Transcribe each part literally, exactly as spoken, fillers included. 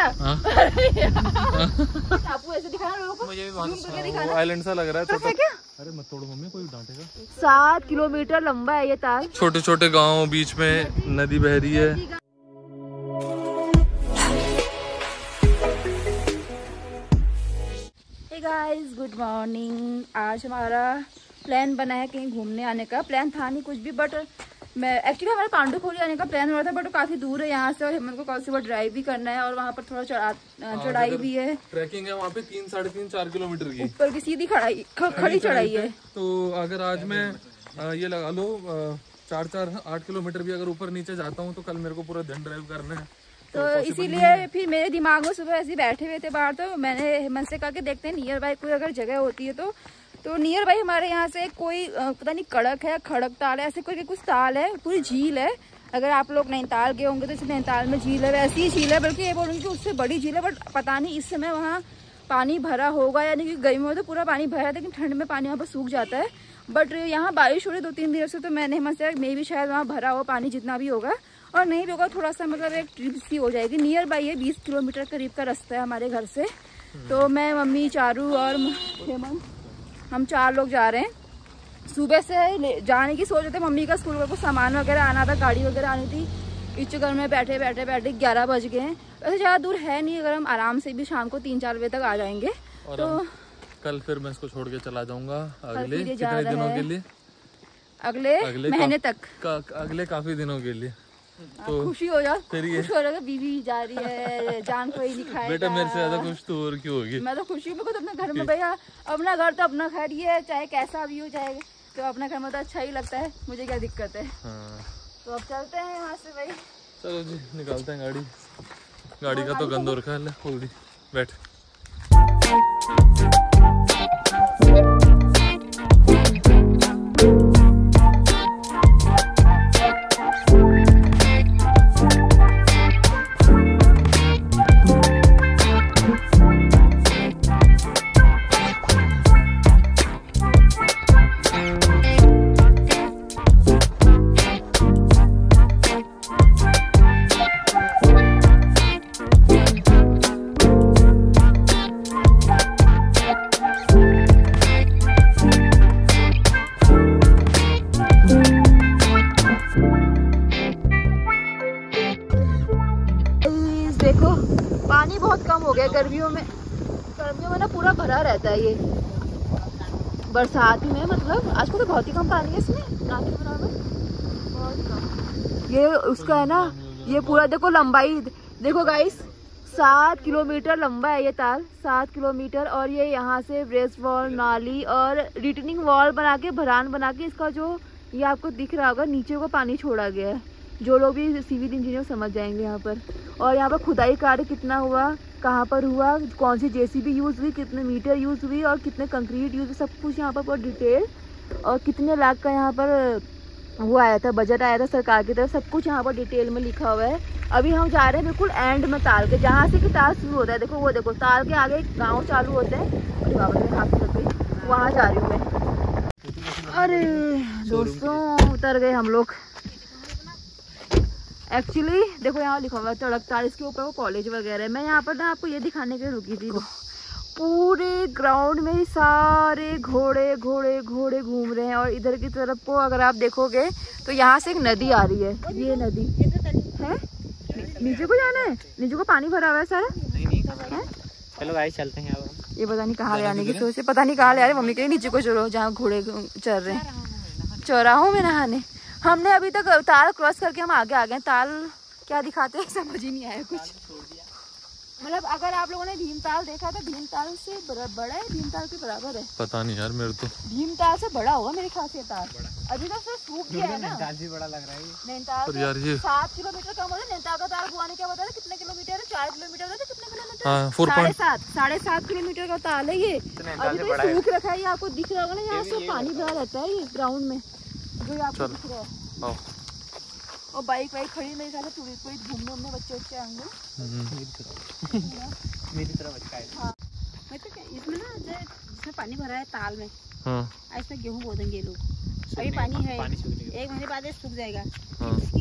क्या? टापू ऐसे दिखाना लोगों को, मुझे भी बहुत आइलैंड सा लग रहा है। तो क्या? अरे मत तोड़ो मम्मी, कोई डांटेगा। सात किलोमीटर लंबा है ये ताल। छोटे छोटे गाँव बीच में नदी बह रही है। Hey guys, good morning. आज हमारा प्लान बना है कहीं घूमने आने का। प्लान था नहीं कुछ भी, बट मैं एक्चुअली हमारे पांडुखोली आने का प्लान हो रहा था, बट वो काफी दूर है यहाँ से और हेमंत को कल सुबह ड्राइव भी करना है और वहाँ पर थोड़ा चढ़ा चढ़ाई भी है। ट्रैकिंग है वहाँ पे तीन साढ़े तीन चार किलोमीटर की ऊपर की सीधी खड़ाई खड़ी चढ़ाई है। तो अगर आज मैं ये लगा लो चार चार आठ किलोमीटर भी अगर ऊपर नीचे जाता हूँ तो कल मेरे को पूरा दिन ड्राइव करना है। तो, तो इसीलिए फिर मेरे दिमाग में सुबह ऐसे बैठे हुए थे बाहर, तो मैंने हेमंत से कहा कि देखते हैं नियर बाय कोई अगर जगह होती है तो तो नियर बाई हमारे यहाँ से कोई पता नहीं कड़क है, खड़क ताल है, ऐसे कोई कुछ ताल है, पूरी झील है। अगर आप लोग नैनीताल गए होंगे तो इस नैनीताल में झील है, वैसी ही झील है, बल्कि ये बोलूँगी कि उससे बड़ी झील है। बट पता नहीं इस समय वहाँ पानी भरा होगा, यानी कि गर्मी में तो पूरा पानी भरा है, लेकिन ठंड में पानी यहाँ पर सूख जाता है। बट यहाँ बारिश हो रही दो तीन दिनों से, तो मैंने हिम्मत से मे भी शायद वहाँ भरा हुआ पानी जितना भी होगा, और नहीं भी होगा थोड़ा सा मतलब एक ट्रिप सी हो जाएगी। नियर बाई है, बीस किलोमीटर करीब का रास्ता है हमारे घर से। तो मैं, मम्मी, चारू और हेमंत, हम चार लोग जा रहे हैं। सुबह से जाने की सोच रहे थे, मम्मी का स्कूल का कुछ सामान वगैरह आना था, गाड़ी वगैरह आनी थी। इस चक्कर में बैठे बैठे बैठे ग्यारह बज गए हैं। वैसे ज़्यादा दूर है नहीं, अगर हम आराम से भी शाम को तीन चार बजे तक आ जाएंगे। और तो कल फिर मैं इसको छोड़ के चला जाऊंगा अगले कितने दिनों के लिए, अगले, अगले महीने तक का, अगले काफी दिनों के लिए। तो खुशी हो जाओ, खुश हो जाएगा, बीवी जा रही है, जान कोई नहीं खाएगा। बेटा मेरे से ज्यादा खुश तो और क्यों होगी। मैं तो खुशी हूँ, तो अपने घर में भैया, अपना घर तो अपना घर ही है, चाहे कैसा भी हो जाए, तो अपना घर में तो अच्छा ही लगता है, मुझे क्या दिक्कत है। हाँ। तो अब चलते हैं यहाँ से भाई। चलो जी, निकालते हैं गाड़ी। गाड़ी का तो गंद हो रखा है, खोल दी, बैठ। देखो पानी बहुत कम हो गया गर्मियों में, गर्मियों में ना पूरा भरा रहता है ये, बरसात में मतलब आजकल तो बहुत ही कम पानी है इसमें, ना के बराबर बहुत कम। ये उसका है ना, ये पूरा देखो लंबाई देखो गाइस, सात किलोमीटर लंबा है ये ताल, सात किलोमीटर। और ये यहाँ से वेस्ट वॉल, नाली और रिटर्निंग वॉल बना के, भरान बना के, इसका जो ये आपको दिख रहा होगा नीचे को पानी छोड़ा गया है। जो लोग भी सिविल इंजीनियर समझ जाएंगे यहाँ पर। और यहाँ पर खुदाई कार्य कितना हुआ, कहाँ पर हुआ, कौन सी जेसीबी यूज़ हुई, कितने मीटर यूज़ हुई और कितने कंक्रीट यूज़ हुई, सब कुछ यहाँ पर बहुत डिटेल, और कितने लाख का यहाँ पर वो आया था, बजट आया था सरकार की तरफ, सब कुछ यहाँ पर डिटेल में लिखा हुआ है। अभी हम जा रहे हैं बिल्कुल एंड में ताल के, जहाँ से कि ताल शुरू होता है। देखो वो देखो ताल के आगे गाँव चालू होते हैं, वहाँ जा रही हूँ मैं। अरे दोस्तों उतर गए हम लोग। एक्चुअली देखो यहाँ लिखा हुआ है तड़क ताल, इसके ऊपर वो कॉलेज वगैरह है। मैं यहाँ पर ना आपको ये दिखाने के लिए रुकी थी, पूरे ग्राउंड में सारे घोड़े घोड़े घोड़े घूम रहे हैं। और इधर की तरफ को अगर आप देखोगे तो यहाँ से एक नदी आ रही है, ये नदी है। नीचे को जाना है, नीचे को पानी भरा हुआ है सारा। चलो गाइस चलते हैं अब। ये पता नहीं कहाँ ले आने की सोच है, पता नहीं कहाँ ले आ रहे। मम्मी कह रही नीचे को चलो जहाँ घोड़े चल रहे हैं, चौराहों में नहाने। हमने अभी तक ताल क्रॉस करके हम आगे आ गए। ताल क्या दिखाते हैं समझ ही नहीं आया कुछ। मतलब अगर आप लोगों ने भीमताल देखा तो भीमताल से बड़ा है, भीमताल के बराबर है। पता नहीं यार, मेरे तो भीमताल से बड़ा होगा मेरे ख्याल से ताल। अभी तो सिर्फ सूख गया है ना, नैनीताल भी बड़ा लग रहा है। नैनीताल यार ये सात किलोमीटर कम हो रहा है। नैनीताल का ताल बुआने क्या बता रहे कितने किलोमीटर है, चार किलोमीटर है, कितने किलोमीटर, हाँ, साढ़े सात साढ़े सात किलोमीटर का ताल है ये। अभी तो सूख रखा है, ये आपको दिख रहा होगा ना, यहाँ से पानी भरा रहता है ये ग्राउंड में, जो आपको दिख रहा है। और बाइक वाइक खड़ी मेरे ख्याल से पूरी कोई घूमने उमने बच्चे बच्चे आएंगे मेरी तरफ बच्चा है। हाँ मतलब इसमें ना जिसमें पानी भरा है ताल में, हाँ, ऐसा गेहूँ बो देंगे लोग। अभी पानी है, एक महीने बाद सूख जाएगा। हाँ। इसकी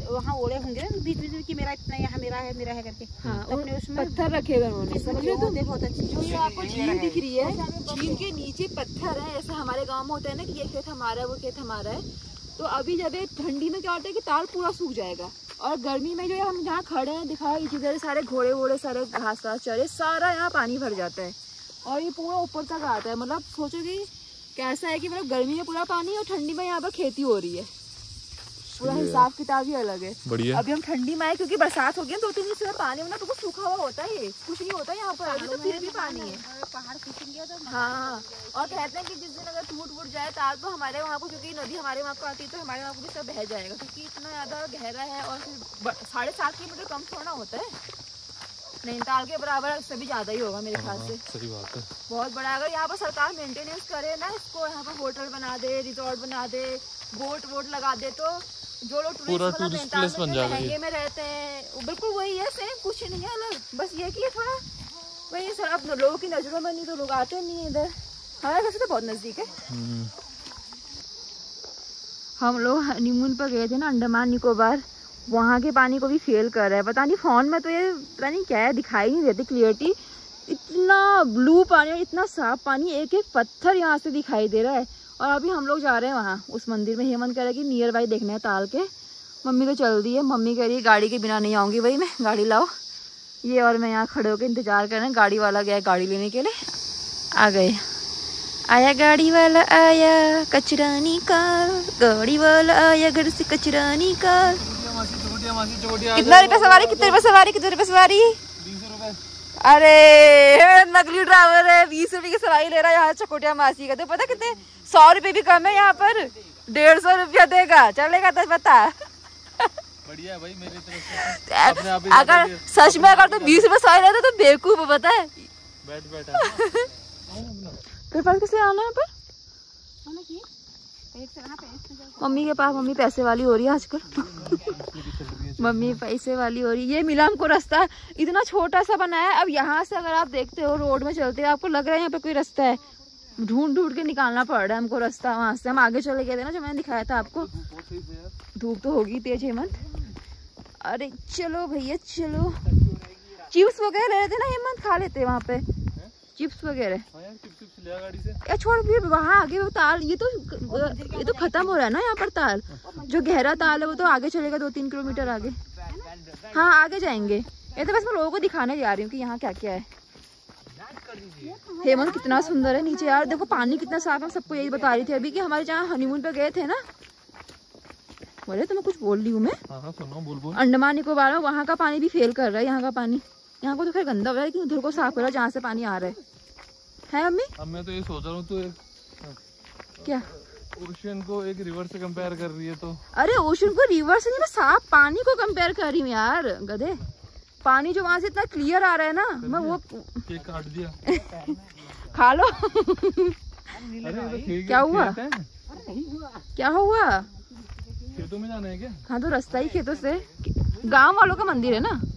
वहाँ ओले होंगे ना बीच बीच में कि मेरा इतना यहाँ मेरा है मेरा है करके। हाँ, तो अपने उसमें पत्थर रखे हुए उन्होंने, समझ रहे तुम? बहुत अच्छी जो ये आपको झील दिख रही है, झील के नीचे पत्थर है। ऐसे हमारे गांव में होता है ना कि ये खेत हमारा है वो खेत हमारा है। तो अभी जब ये ठंडी में क्या होता है कि ताल पूरा सूख जाएगा, और गर्मी में जो है हम जहाँ खड़े हैं दिखाओ, जिधर सारे घोड़े वोड़े सारे घास घास चरे सारा यहाँ पानी भर जाता है और ये पूरा ऊपर तक आता है। मतलब सोचो कि कैसा है कि मतलब गर्मी में पूरा पानी और ठंडी में यहाँ पर खेती हो रही है। पूरा हिसाब किताब ही अलग है। बढ़िया। अभी हम ठंडी में आए क्योंकि बरसात हो गई दो तीन दिन से पानी में ना तो सूखा हुआ होता है, ये कुछ नहीं होता यहाँ पर। अभी तो फिर भी पानी है, पहाड़ खींचेंगे तो हाँ। और कहते हैं कि जिस दिन अगर टूट फूट जाए ताल तो हमारे वहाँ को, क्योंकि नदी हमारे वहाँ को आती है तो हमारे वहाँ को भी सब बह जाएगा, क्योंकि इतना ज़्यादा गहरा है। और फिर साढ़े सात किलोमीटर कम थोड़ा होता है, नैनीताल के बराबर से भी ज़्यादा ही होगा मेरे ख्याल से। सही बात है, बहुत बड़ा। अगर यहाँ पर सरकार मेंटेनेंस करे ना इसको, यहाँ पर होटल बना दे, रिजॉर्ट बना दे, बोट वोट लगा दे, तो जो लोग पूरा टूरिस्ट प्लेस बन जाएगा। महंगे में रहते हैं वो बिल्कुल वही है, सेम, कुछ नहीं है अलग। बस ये कि ये थोड़ा वही सर, अब लोगों की नजरों में नहीं तो लोग आते नहीं इधर। हमारे घर से तो बहुत नजदीक है। हम लोग हनीमून पर गए थे ना अंडमान निकोबार, वहाँ के पानी को भी फेल कर रहा है। पता नहीं फोन में तो ये पता नहीं क्या है, दिखाई नहीं देती क्लियरिटी। इतना ब्लू पानी और इतना साफ पानी, एक एक पत्थर यहाँ से दिखाई दे रहा है। और अभी हम लोग जा रहे हैं वहाँ उस मंदिर में। हेमंत कह रहा है कि नियर बाई देखना है ताल के। मम्मी तो चल दी है, मम्मी कह रही है गाड़ी के बिना नहीं आऊँगी भाई मैं, गाड़ी लाओ। ये और मैं यहाँ खड़े होकर इंतजार कर रहे हैं। गाड़ी वाला गया गाड़ी लेने के लिए, आ गए। आया गाड़ी वाला आया, कचरा निकाल, गाड़ी वाला आया घर से कचरा निकाल। कितना रुपये सवारी, कितने रुपये सवारी, कितने रुपये सवारी? अरे नकली ड्राइवर है, बीस रुपए की सवारी ले रहा है यहाँ चकोटिया मासी का। तो पता कितने, सौ रुपए भी कम है यहाँ पर, डेढ़ सौ रुपया देगा, चलेगा तो बता। बढ़िया है भाई, मेरी तरफ से अपने आप ही अगर सच में अगर तुम बीस रुपए सवारी लेते तो बेवकूफ पता है। बैठ बैठा तेरे पास किससे आना है पर? मम्मी के पास, मम्मी पैसे वाली हो रही है आजकल। मम्मी पैसे वाली हो रही है। ये मिला हमको रास्ता, इतना छोटा सा बनाया है। अब यहाँ से अगर आप देखते हो रोड में चलते हो, आपको लग रहा है यहाँ पे कोई रास्ता है, ढूंढ ढूंढ के निकालना पड़ रहा है हमको रास्ता। वहाँ से हम आगे चले गए थे ना, जो मैंने दिखाया था आपको। धूप तो होगी तेज हेमंत। अरे चलो भैया चलो। चिप्स वगैरह ले लेते ना हेमंत, खा लेते वहाँ पे चिप्स वगैरह। या छोड़ भी वहाँ आगे वो ताल, ये तो ये तो खत्म हो रहा है ना यहाँ पर ताल। जो गहरा ताल है वो तो आगे चलेगा दो तीन किलोमीटर आगे। हाँ आगे जाएंगे। ये तो बस मैं लोगों को दिखाने जा रही हूँ कि यहाँ क्या क्या है। हेमंत कितना सुंदर है नीचे यार, देखो पानी कितना साफ है। सबको यही बता रही थी अभी कि हमारे जहाँ हनीमून पे गए थे ना। बोले तो मैं कुछ बोल रही हूँ मैं। हाँ हाँ सुनो, बोल बोल। अंडमान निकोबार में वहाँ का पानी भी फेल कर रहा है, यहाँ का पानी। यहाँ को तो खैर गंदा हो रहा है, लेकिन उधर को साफ कर रहा है जहाँ से पानी आ रहा है। है मम्मी? अब मैं तो ये सोच रहा हूँ तो एक क्या ओशन को एक रिवर से कंपेयर कर रही है तो? अरे ओशन को रिवर से नहीं, मैं साफ पानी को कंपेयर कर रही हूँ यार गधे। पानी जो वहाँ से इतना क्लियर आ रहा है ना, मैं वो केक काट दिया। खा लो। अरे क्या हुआ? क्या हुआ? खेतों में जाना है क्या? हाँ तो रास्ता ही खेतों से, गांव वालों का मंदिर है ना।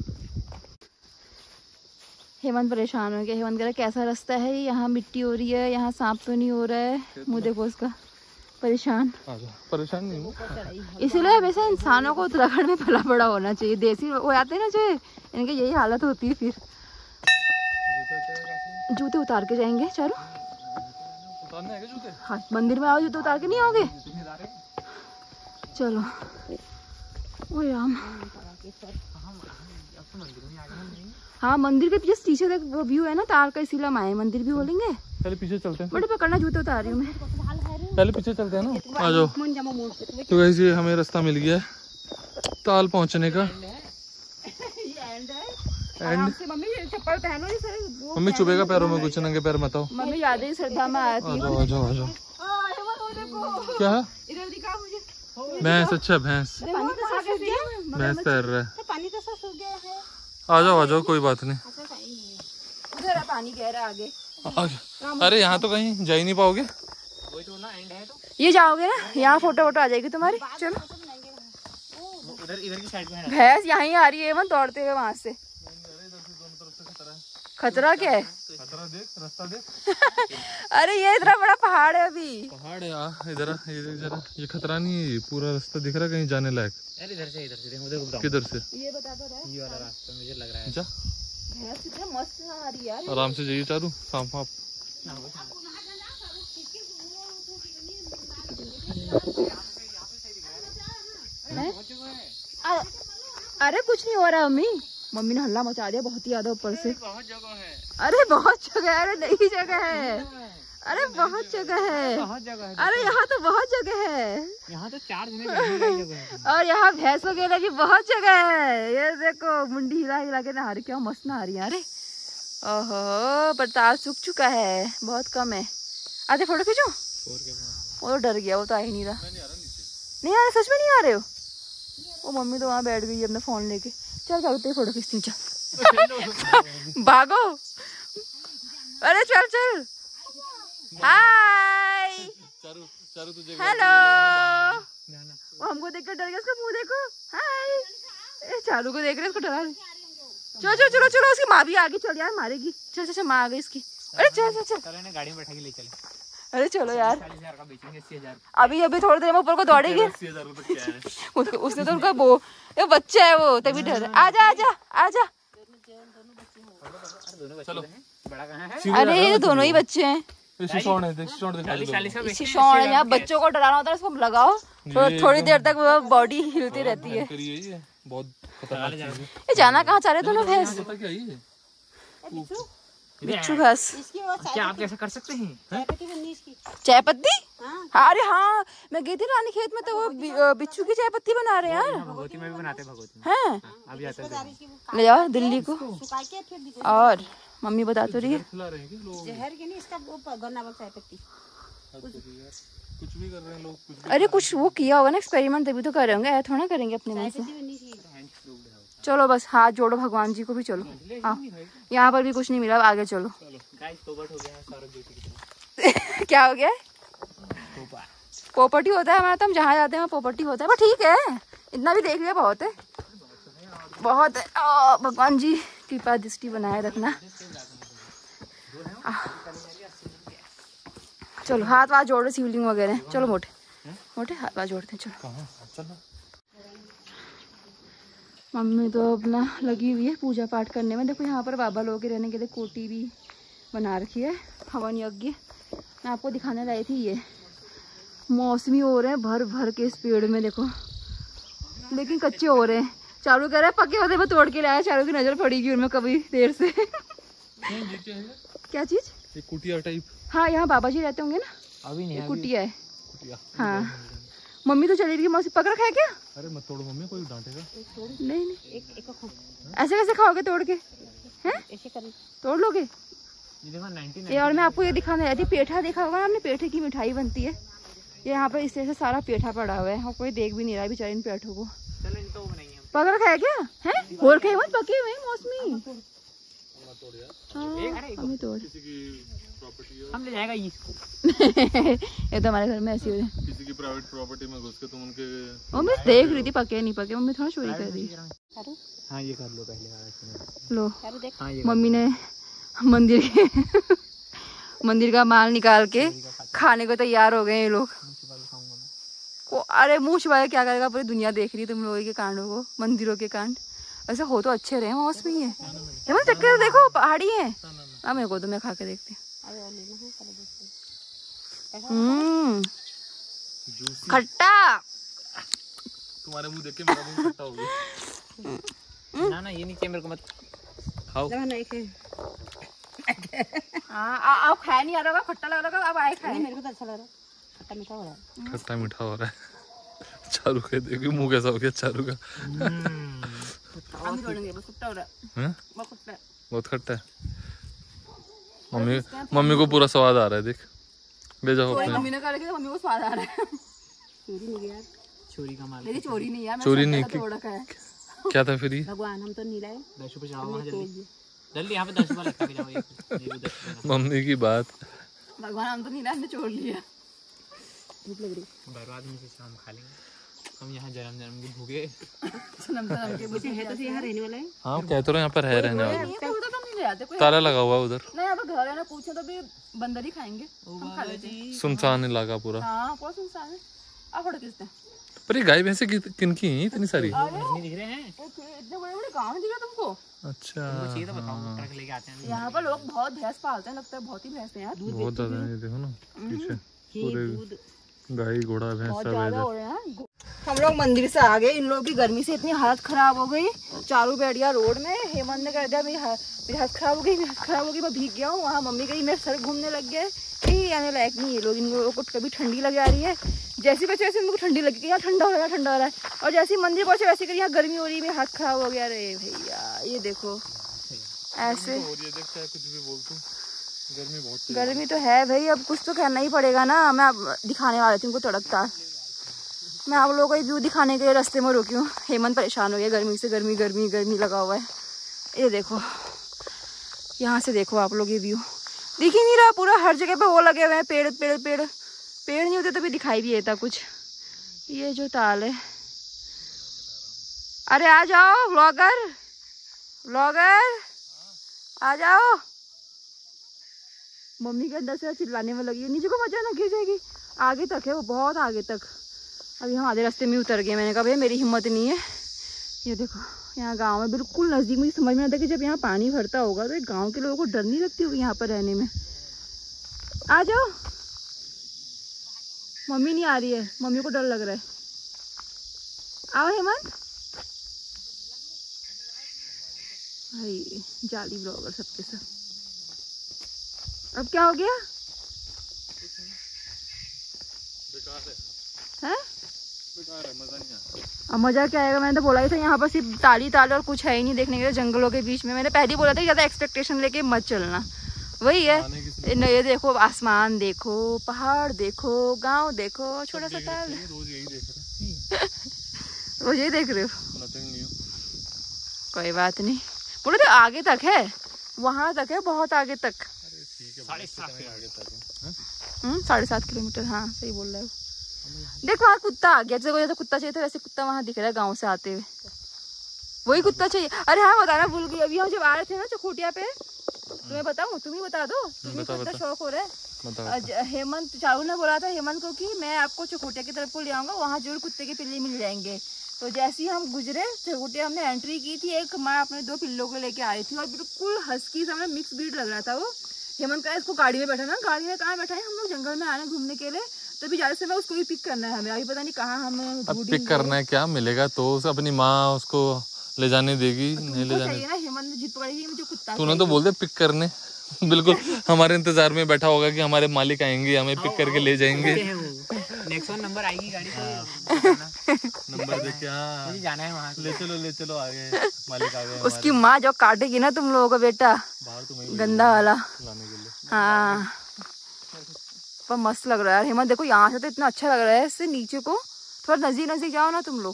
हेमंत परेशान हो गया। हेमंत कह रहा कैसा रास्ता है, यहाँ मिट्टी हो रही है, यहाँ सांप तो नहीं हो रहा है। मुँह देखो उसका, परेशान। परेशान नहीं हूँ, इसीलिए वैसे इंसानों को उत्तराखंड में पला बड़ा होना चाहिए। देसी वो आते हैं ना जो, इनकी यही हालत होती है। फिर जूते उतार के जाएंगे चारों। उतारने हैं जूते? हाँ मंदिर में आओ, जूते उतार के नहीं आओगे? चलो। ओ राम, हाँ मंदिर के पीछे पीछे तक वो व्यू है ना तार का, इसीलिए हम आए। मंदिर भी बोलेंगे। पहले पीछे चलते हैं। बड़े पकड़ना, जूते उतार रही हूँ मैं। पहले पीछे चलते हैं ना, आ जाओ। तो गाइस ये हमें रास्ता मिल गया है ताल पहुंचने का। एंड मम्मी चप्पल पहनो, ये मम्मी चुभेगा पैरों में कुछ, नंगे पैर मत आओ। मम्मी याद है श्रद्धा में आती है। आ जाओ आ जाओ आ जाओ। क्या है? इधर दिखा मुझे। भैंस? अच्छा भैंस, भैंस तैर रहा है। पानी तो सब सूख गया है। आ जाओ आ जाओ, कोई बात नहीं। उधर पानी गहरा आगे। अरे यहाँ तो कहीं जा ही नहीं पाओगे। ये जाओगे ना, यहाँ फोटो वोटो आ जाएगी तुम्हारी। चलो उधर इधर की साइड में है। भैंस यहाँ ही आ रही है, मन दौड़ते हुए वहां से। खतरा क्या है? खतरा देख, रास्ता देख। अरे ये इतना बड़ा पहाड़ है अभी। पहाड़ है इधर, ये जरा, ये खतरा नहीं है, पूरा रास्ता दिख रहा है कहीं जाने लायक। अरे इधर से इधर से देखो देखो किधर से? ये बता तो रहा है। ये वाला रास्ता मुझे लग रहा है। जा भैंस कितना मस्त आ रही है यार। आराम से जाइए चारू, सांप वाप। अरे कुछ नहीं हो रहा मम्मी, मम्मी ने हल्ला मचा दिया बहुत ही ज्यादा ऊपर से। बहुत जगह है। अरे बहुत जगह है, अरे नई जगह है, अरे बहुत जगह है, बहुत जगह है। अरे यहाँ तो बहुत जगह है, यहाँ तो चार जने बैठने की जगह है। और यहाँ भैंसों के लिए भी बहुत जगह है। ये देखो मुंडी हिला हिला के नहा रही, क्या मस्त नहा रही है। अरे ओहो पर तार सूख चुका है, बहुत कम है। आधे फोटो खींचो। वो तो डर गया, वो तो आ ही नहीं रहा। नहीं आ रहे, सच में नहीं आ रहे हो? वो मम्मी तो वहाँ बैठ गई है अपना फोन लेके। चल चल तेरी फोटो खींचती हूँ, चल भागो। अरे चल चल। Hi hello. वो हमको देख कर डर गया, उसका मुंह देखो। हाय, चालू को देख रहे, उसको डरा रहे। चलो चलो चलो चलो, उसकी माँ भी आगे, चल यार मारेगी। चल चल माँ आ गई इसकी। अरे चल चल चल, गाड़ी में बैठा के ले चले। अरे चलो यार, का बेचेंगे अस्सी हजार। अभी अभी थोड़ी देर में ऊपर को दौड़ेगी। उसने तो उनका वो ये बच्चा है, वो तभी डर। आजा आजा आजा। चलो बड़ा कहाँ है? अरे ये दोनों ही बच्चे हैं। शिशोण है, देख शिशोण दिखा दो। शिशोण है, यहाँ बच्चों को डराना होता है, इसको लगाओ तो थोड़ी देर तक वो बॉडी हिलती रहती है। ये बहुत खतरनाक चीज है। ये जाना कहाँ चाह रहे दोनों भैंस? पता क्या ये? बिच्छू घास। क्या आप कैसे कर सकते हैं? चाय पत्ती? हाँ अरे हाँ, मैं गई थी रानी खेत में तो वो बि- अ, बिच्छू की चाय पत्ती बना रहे हैं यार। भगवती में भी बनाते हैं, भगवती में। हैं अभी आता है। ले जाओ दिल्ली को। और मम्मी बता तो रही है। खिला रहे हैं क्या लोग? जहर के नहीं, इसका वो गन्ना चाय पत्ती। कुछ भी कर रहे हैं लोग, कुछ भी। अरे कुछ वो किया होगा ना एक्सपेरिमेंट, तभी तो कर रहे होंगे, ऐसा थोड़ा करेंगे अपने मन से। चलो बस हाथ जोड़ो भगवान जी को भी। चलो हाँ, यहाँ पर भी कुछ नहीं मिला, अब आगे चलो। गाइस पोपट हो गया है सौरभ जोशी की तरह। क्या हो गया? पोपटी होता है हमारा, तो हम जहाँ जाते हैं वहाँ पोपटी होता है। पर ठीक है, इतना भी देख लिया बहुत है, बहुत है। आ, भगवान जी कृपा दृष्टि बनाए रखना। आ, चलो हाथ वाथ जोड़ रहे, शिवलिंग वगैरह। चलो मोटे मोटे हाथ वाथ जोड़ते हैं। चलो चलो मम्मी तो अपना लगी हुई है पूजा पाठ करने में। देखो यहाँ पर बाबा लोगों के रहने के लिए कोठी भी बना रखी है, हवन यज्ञ। मैं आपको दिखाने लाई थी, ये मौसमी हो रहे हैं भर भर के इस पेड़ में देखो, लेकिन कच्चे हो रहे हैं। चारू कह रहा है पके होते मैं तोड़ के लाया। चारू की नजर पड़ेगी उनमें कभी देर से। क्या चीज? एक कुटिया टाइप। हाँ यहाँ बाबा जी रहते होंगे ना, अभी नहीं, कुटिया है। हाँ मम्मी तो चली गई, मौसी पक रखा है क्या? अरे मत तोड़ो मम्मी, कोई डांटेगा नहीं नहीं, ऐसे कैसे खाओगे तोड़ के? हैं तोड़ लोगे? ये देखो नाइनटीन ये और मैं आपको ये दिखाने आई थी, पेठा देखा होगा ना आपने, पेठे की मिठाई बनती है। ये यहाँ पर इस तरह से सारा पेठा पड़ा हुआ है और कोई देख भी नहीं रहा बेचारे इन पेठों को। चलो इनको वो बनाएंगे हम। पक रखा है क्या? है और खाए मत, पके हुए हैं मौसमी। हाँ, हमें तोड़। हम ले जाएगा इसको। ये तो हमारे घर में ऐसी हो रही है। किसी की प्राइवेट प्रॉपर्टी में घुस के तुम उनके। मम्मी देख रही थी पके नहीं पके, मम्मी थोड़ा चोरी कर रही है। हाँ ये कर लो पहले वाला। लो हाँ ये मम्मी ने मंदिर के मंदिर का माल निकाल के खाने को तैयार हो गए ये लोग। को अरे मुँह छुपाया क्या करेगा, पूरी दुनिया देख रही है तुम लोगों के कांडों को, मंदिरों के कांड। ऐसे हो तो अच्छे रहे, मौसमी है। ये चक्कर देखो पहाड़ी है। अब मेरे को तो मैं खा के देखती हूँ। हम्म खट्टा। तुम्हारे मुंह देख के मेरा मुंह खट्टा हो गया। ना ना ये नीचे मेरे को मत खाओ। हाँ आप खाया नहीं आ रहा होगा, खट्टा लग रहा होगा, अब आए खाए। मेरे को तो अच्छा लग रहा है, खट्टा मीठा हो रहा है। खट्टा मीठा हो रहा है। चारू का देखिए मुंह कैसा हो गया चारू का। हम भी तोड़ेंगे, बस खट्टा हो रहा है। हैं? बहुत खट्टा है। बहुत खट्टा है। मम्मी मम्मी को पूरा स्वाद आ रहा है, देख ले जाओ अपने। मम्मी ने कहा कि मम्मी को स्वाद आ रहा है। चोरी नहीं यार, चोरी का माल। मेरी चोरी नहीं यार, चोरी नहीं की- तोड़ रखा है। क्या था फिर ये? भगवान हम तो नहीं लाए। दस रुपए जाओ वहाँ जल्दी जल्दी, यहाँ पे दस रुपए लगा के जाओ। ये ये दस रुपए मम्मी की बात। भगवान हम तो नहीं लाए, हमने छोड़ लिया। भूख लग रही बर्बाद में से शाम खा लेंगे हम। यहाँ जन्म जन्म के भूखे। जन्म जन्म के मुझे है तो यहाँ रहने वाला है। हाँ कह तो रहे यहाँ पर है रहने वाला। नहीं, खुद तो तुम नहीं ले आते कोई। ताला लगा हुआ है उधर। नहीं यहाँ पर घर है ना, पूछे तो भी बंदर ही खाएंगे, हम खा लेते हैं। सुनसान इलाका पूरा। हाँ पूरा सुनसान है। आप फोटो खींचते हैं। पर ये गाय भैंसे किनकी हैं इतनी सारी? दिख रहे हैं इतने बड़े बड़े गाँव दिख रहे तुमको? अच्छा चाहिए तो बताओ, ट्रक लेके आते हैं। यहाँ पर लोग बहुत भैंस पालते हैं, लगता है बहुत ही भैंस है यार, बहुत ज्यादा है। देखो ना पीछे पूरे गाय घोड़ा भैंस बहुत सब ज्यादा है। हो रहे हैं। हम लोग मंदिर से आ गए, इन लोगों की गर्मी से इतनी हालत खराब हो गई, चालू बैठ गया रोड में। हेमंत ने कर दिया मेरी मेरी हालत खराब हो गई, मेरी हालत खराब हो गई, मैं भीग गया हूँ। वहाँ मम्मी गई, मेरे सर घूमने लग गया। कहीं आने लायक नहीं ये लोग, इन लोगों को कभी ठंडी लग जा रही है, जैसी बच्चे वैसे उनको ठंडी लगी, यहाँ ठंडा हो रहा है ठंडा हो रहा है, और जैसे मंदिर पहुंचे वैसे कर यहाँ गर्मी हो रही है, मेरा हाथ खराब हो गया। अरे भैया ये देखो ऐसे कुछ भी बोल तू, गर्मी बहुत गर्मी तो है भाई, अब कुछ तो करना ही पड़ेगा ना। मैं अब दिखाने वाली थी उनको तड़कता, मैं आप लोगों को व्यू दिखाने के लिए रास्ते में रुकी हूँ। हेमंत परेशान हो गया गर्मी से, गर्मी गर्मी गर्मी लगा हुआ है। ये देखो यहाँ से देखो आप लोग, ये व्यू दिख ही नहीं रहा, पूरा हर जगह पे वो लगे हुए हैं पेड़ पेड़ पेड़ पेड़ नहीं होते तो भी दिखाई भी देता कुछ। ये जो ताल है, अरे आ जाओ व्लॉगर व्लॉगर आ जाओ। मम्मी के अंदर से चिल्लाने में लगी है, नीचे को मजा ना गिर जाएगी। आगे तक है वो, बहुत आगे तक। अभी हम आधे रास्ते में उतर गए, मैंने कहा भैया मेरी हिम्मत नहीं है। ये देखो यहाँ गांव में बिल्कुल नज़दीक, मुझे समझ में आता है कि जब यहाँ पानी भरता होगा तो गांव के लोगों को डर नहीं लगती होगी यहाँ पर रहने में। आ जाओ, मम्मी नहीं आ रही है, मम्मी को डर लग रहा है। आओ हेमंत। भाई जाली ब्लॉगर सबके सब। अब क्या हो गया है? मजा नहीं आया। अब मजा क्या आएगा, मैंने तो बोला ही था यहाँ पर सिर्फ ताली ताल और कुछ है ही नहीं देखने के लिए जंगलों के बीच में। मैंने पहले ही बोला था ज्यादा एक्सपेक्टेशन लेके मत चलना, वही है। ये देखो आसमान देखो, पहाड़ देखो, गांव देखो, छोटा सा ताल। रोज यही देख रहे रोज यही देख रहे हो? हो। कोई बात नहीं, बोलो तो आगे तक है, वहां तक है, बहुत आगे तक। साढ़े सात आगे तक हम्म साढ़े सात किलोमीटर, हाँ सही बोल रहे हो। देख वहाँ कुत्ता आ गया, जैसे जैसे कुत्ता चाहिए था वैसे कुत्ता वहाँ दिख रहा है गाँव से आते हुए, वही कुत्ता चाहिए। अरे हाँ बताना भूल गई, अभी हम जब आ रहे थे ना चकोटिया पे, तुम्हें बताऊँ, तुम ही बता दो, तुम्हें कितना शौक हो रहा है। हेमंत चारू ने बोला था हेमंत को कि मैं आपको चकोटिया की तरफ को ले आऊंगा, वहाँ जरूर कुत्ते के पिल्ले मिल जाएंगे। तो जैसे ही हम गुजरे चकोटिया, हमने एंट्री की थी, एक माँ अपने दो पिल्लों को लेके आ रही थी और बिल्कुल हस्की सा मिक्स ब्रीड लग रहा था वो। हेमंत का इसको गाड़ी में बैठा ना, गाड़ी में कहाँ बैठा है, हम लोग जंगल में आ रहे हैं घूमने के लिए, तो भी ज्यादा से मैं उसको भी पिक करना है हमें, अभी पता नहीं कहाँ हमें पिक करना है, क्या मिलेगा तो अपनी माँ उसको ले जाने देगी, नहीं ले जाने ना। हेमंत जिद पकड़ी मुझे कुत्ता, तूने तो बोल दे पिक करने। बिल्कुल हमारे इंतजार में बैठा होगा कि हमारे मालिक आएंगे हमें पिक करके ले जाएंगे। नेक्स्ट नंबर आएगी गाड़ी तो नंबर देखे, हाँ जाना है वहाँ, ले चलो ले चलो आगे, मालिक आ गए। उसकी माँ जो काटेगी ना तुम लोगों का बेटा, गंदा वाला। हाँ पर मस्त लग रहा है हेमंत, देखो यहाँ से तो इतना अच्छा लग रहा है, इससे नीचे को थोड़ा नजदीक नजदीक जाओ ना तुम लोग।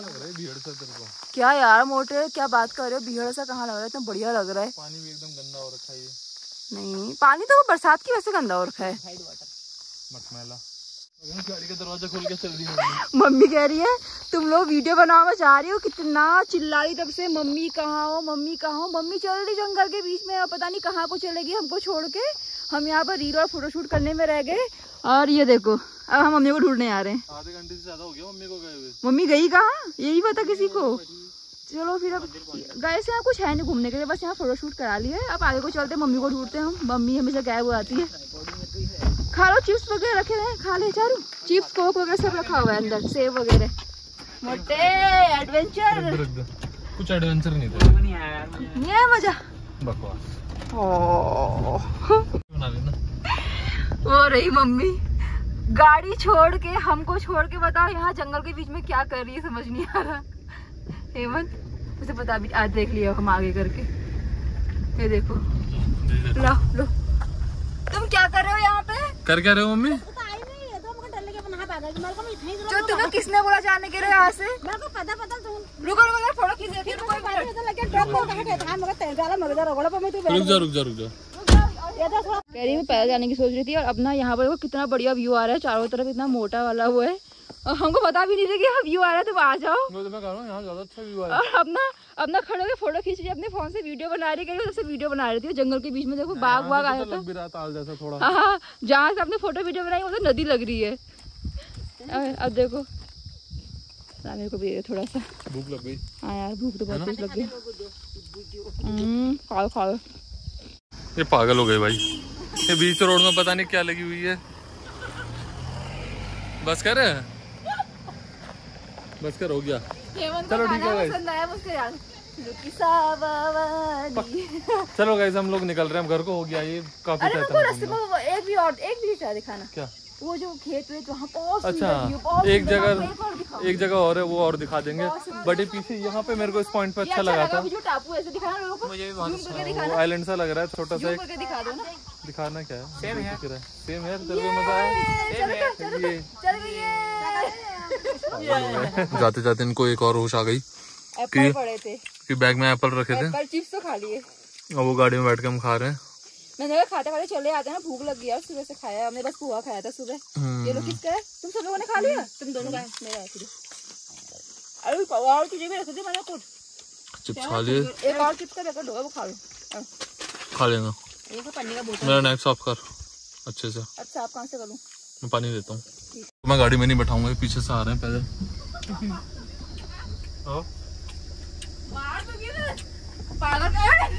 क्या यार मोटे क्या बात कर रहे हो, भीड़ सा कहाँ लग रहा है, इतना बढ़िया लग रहा है। पानी भी एकदम गंदा हो रखा है ये। नहीं पानी तो बरसात की वजह से गंदा हो रखा है। मटमैला गाड़ी का दरवाजा खोल के चल रही है। मम्मी कह रही है तुम लोग वीडियो बनाना चाह रही हो, कितना चिल्ला रही तब से, मम्मी कहाँ हो मम्मी कहाँ हो। मम्मी चल रही जंगल के बीच में, पता नहीं कहाँ को चलेगी हमको छोड़ के। हम यहाँ पर रील और फोटोशूट करने में रह गए, और ये देखो अब हम मम्मी को ढूंढने आ रहे हैं। आधे घंटे से ज्यादा हो गया मम्मी को गए हुए। मम्मी गई कहाँ यही पता किसी को। चलो फिर अब गए से यहाँ कुछ है नहीं घूमने के लिए, बस यहाँ फोटोशूट करा लिया है। अब आगे को चलते मम्मी को ढूंढते हैं हम, मम्मी हमेशा गायब हो आती है। खा लो, चिप्स वगैरह रखे हुए हैं, खा ले चारू, चिप्स कोक वगैरह सब रखा हुआ है अंदर, सेब वगैरह। मोटे एडवेंचर, कुछ एडवेंचर नहीं था, नहीं है मजा, बकवास। बना लेना। वो रही मम्मी गाड़ी छोड़ के, हमको छोड़ के, बताओ यहाँ जंगल के बीच में क्या कर रही है, समझ नहीं आ रहा। हेमंत उसे पता भी, आज देख लिया हम आगे करके। ये देखो लो लो, तुम क्या कर रहे हो यहाँ पे? कर क्या रहे हो मम्मी? जो तुम्हें किसने बोला जाने के लिए यहाँ से? पता पता रुको रुको फोटो खींच रही थी। रुक जा रुक जा रुक जा। कह रही मैं पैदल जाने की सोच रही थी, और अपना यहाँ पर कितना बढ़िया व्यू आ रहा है, चारों तरफ इतना मोटा वाला वो है, और हमको पता भी नहीं था कि यहाँ व्यू आ रहा है, तुम आ जाओ। मैं तो मैं कह रहा हूँ यहाँ ज्यादा अच्छा व्यू आ रहा है। और अपना अपना खड़े होकर फोटो खींच रही, अपने फोन से वीडियो बना रही, कहीं उधर से वीडियो बना रही थी जंगल के बीच में। देखो बाग वाग आया था, लग भी रहा ताल जैसा थोड़ा। हाँ, जहाँ से अपने फोटो वीडियो बनाई उधर नदी लग रही है। अब देखो मेरे को भी थोड़ा सा भूख लग गई। हाँ यार भूख तो बहुत तेज लग गई। खाओ खाओ। ये पागल हो गए भाई, ये बीच रोड में पता नहीं क्या लगी हुई है। बस कर बस कर हो गया। चलो ठीक है गाइस, चलो गाइस हम लोग निकल रहे हैं, हम घर को हो गया ये काफी। अरे मेरे को रास्ते में एक भी और एक भी क्या दिखाना, क्या वो जो खेत वेत वहाँ बहुत अच्छा एक जगह एक जगह और है वो और दिखा देंगे। बट ये पीछे यहाँ पे मेरे को इस पॉइंट पे अच्छा लगा था, जो टापू ऐसे दिखाना लोगों को, मुझे भी बहुत अच्छा वो आइलैंड सा लग रहा है छोटा सा। एक दिखा दो ना, दिखाना क्या है, सेम है सेम है, तेरे को मजा आया। जाते जाते इनको एक और होश आ गई एप्पल पड़े थे कि बैग में एप्पल रखे थे, एप्पल चिप्स तो खा लिए और वो गाड़ी में बैठ के हम खा रहे हैं। मैंने कहा खाते खाते चले आते हैं ना, भूख लग गई यार, सुबह से खाया हमने, बस पोहा खाया था सुबह। ये लोग किसका है, तुम सब लोगों ने खा लिया? तुम दोनों का मेरा है। अरे और तुझे भी रख दी मैंने कुछ चिप्स खा लिए, एक और चिप्स का पैकेट होगा वो खा लो, खा लेना। ये तो पन्नी का बोतल मेरा नेक साफ कर अच्छे से। अच्छा आप कहाँ से करूँ? मैं पानी देता हूँ। मैं गाड़ी में नहीं बैठाऊंगा, पीछे से आ रहे हैं पैदल। पागल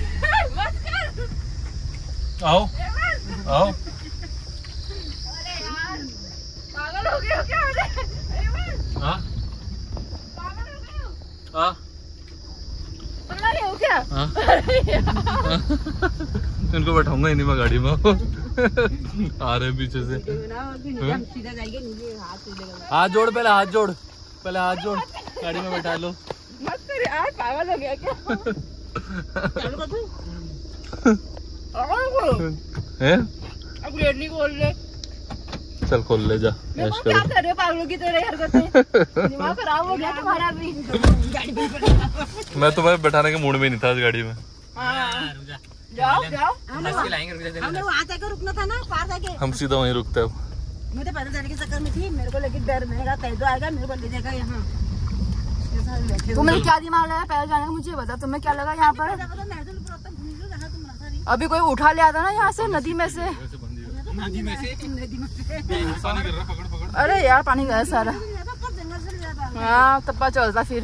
आओ आओ। अरे यार पागल हो गए हो क्या? हाँ पागल हो गए हो? हाँ पागल हो क्या? हाँ इनको बैठाऊंगा ही नहीं मैं गाड़ी में। आ रहे हैं पीछे से। सीधा जाएंगे नीचे हाथ हाथ जोड़, पहले हाथ जोड़, पहले हाथ जोड़, गाड़ी में बैठा लो। मत कर यार, पागल हो गया क्या? है अब रेड नहीं बोल रहे, चल खोल ले जा। मैं को क्या कर रहे हो पागलों की तरह हरकतें? दिमाग खराब हो गया तुम्हारा भी। मैं तुम्हें बैठाने के मूड में नहीं था इस गाड़ी में। हाँ जाओ जाओ, हम लोग वहाँ जाकर रुकना था ना, पार जाके। हम सीधा वहीं रुकते हैं अब। मुझे पैदल जाने के चक्कर में थी, मेरे को लेके डर, मेरा कैदो आएगा मेरे को ले जाएगा यहाँ। तुम्हें क्या दिमाग लगा पैदल जाने का, मुझे बता तुम्हें क्या लगा यहाँ पर? अभी कोई उठा ले आता ना यहाँ से नदी में से। नदी में से अरे यार पानी गया सारा। हाँ तब पता चलता फिर।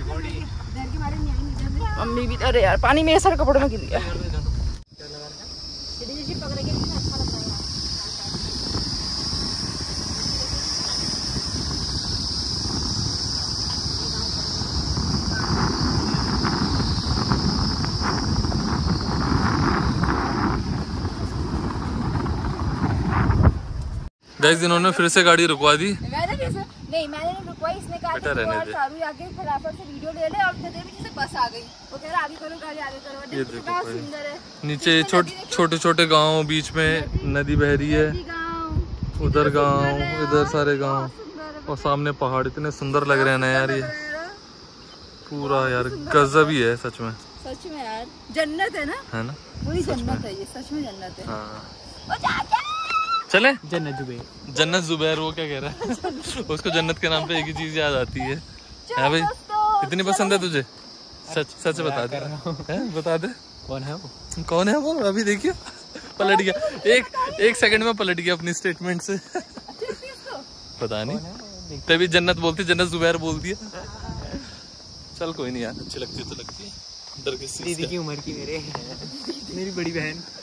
मम्मी भी, अरे यार पानी मेरे सारे कपड़ों में गिर गया। गाइस इन्होंने फिर से गाड़ी रुकवा दी। मैंने भी नहीं मैंने नहीं रुकवाई, इसने कहा कि और सारू आके फटाफट से वीडियो ले ले, और फिर पीछे से बस आ गई। वो कह रहा आगे करो गाड़ी आगे करो। ये देखो भाई, सुंदर है नीचे छोटे छोटे छोटे गांव, बीच में नदी बह रही है, उधर गांव, इधर सारे गांव, और सामने पहाड़ इतने सुंदर लग रहे हैं ना यार। ये पूरा यार गजब ही है सच में। सच में यार जन्नत है ना, है ना, पूरी जन्नत है ये, सच में जन्नत है। हाँ चले जन्नत जुबैर। जन्नत जुबैर वो क्या कह रहा है? उसको जन्नत के नाम पे एक ही चीज याद आती है। है भाई इतनी पसंद है तुझे? सच सच बता दे, है बता दे कौन है वो? कौन है वो? अभी देखिए पलट गया, एक एक सेकंड में पलट गया अपनी स्टेटमेंट से। पता नहीं तभी जन्नत बोलती, जन्नत जुबैर बोलती है। चल कोई नहीं यार, अच्छी लगती है तो लगती है, डर किस चीज दीदी की उम्र की मेरे मेरी बड़ी बहन।